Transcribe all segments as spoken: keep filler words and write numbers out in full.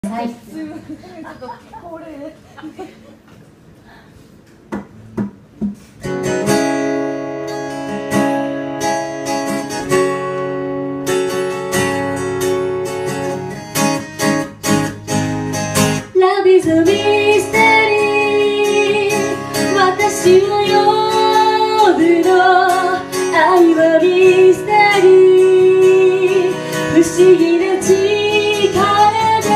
はい。 すぐちょっと恒例で。 Love is a mystery 私を呼ぶの愛はミステリー不思議な力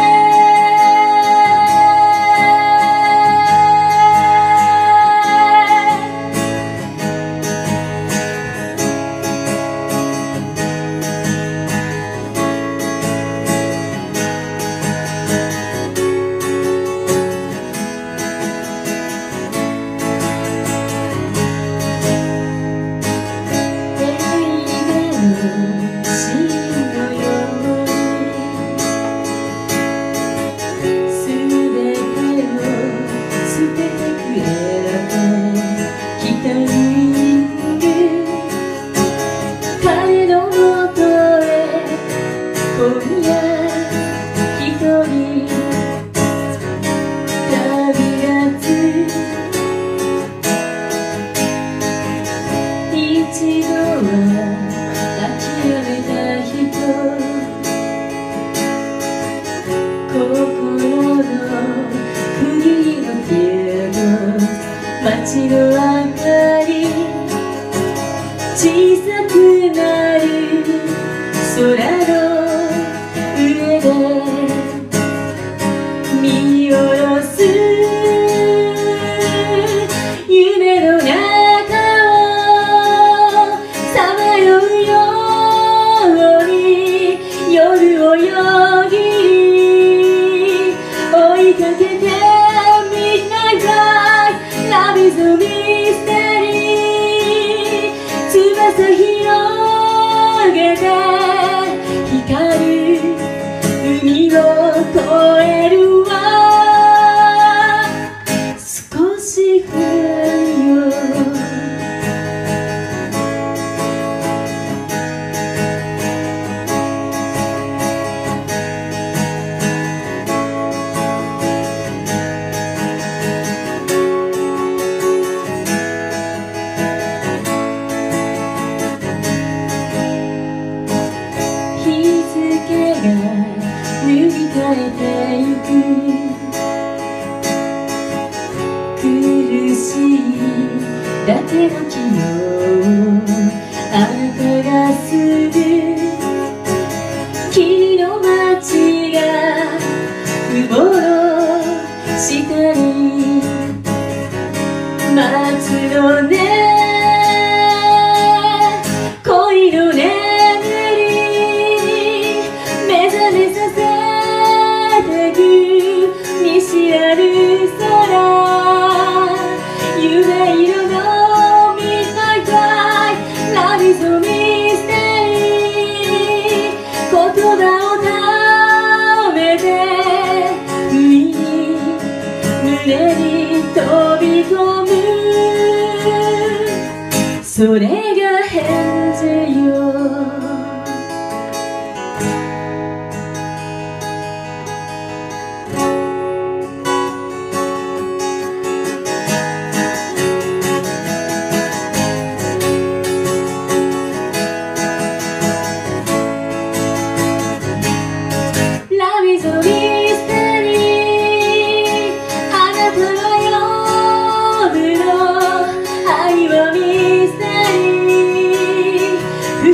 街の明かり小さくなる空の上で見下ろす夢の中をさまようように夜をよぎ追いかけて Love is a mystery 翼広げて光る海を越えるわ少し不安よ塗り替えてゆく苦しいだけの昨日あなたがすぐ君の街が雲の下に待つのね恋のね見知らぬ空夢色の Midnight Light Love is a mystery 言葉をためて不意に胸に飛び込むそれが返事よ不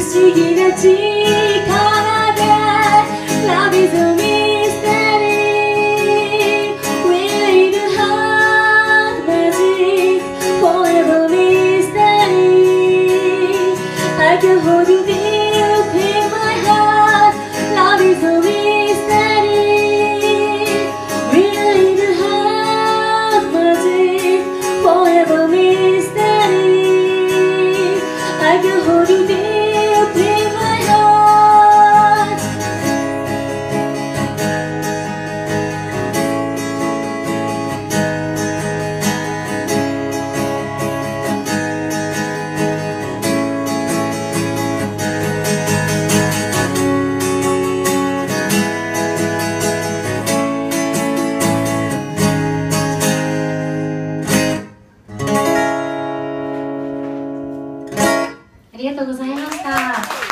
りがとうございました。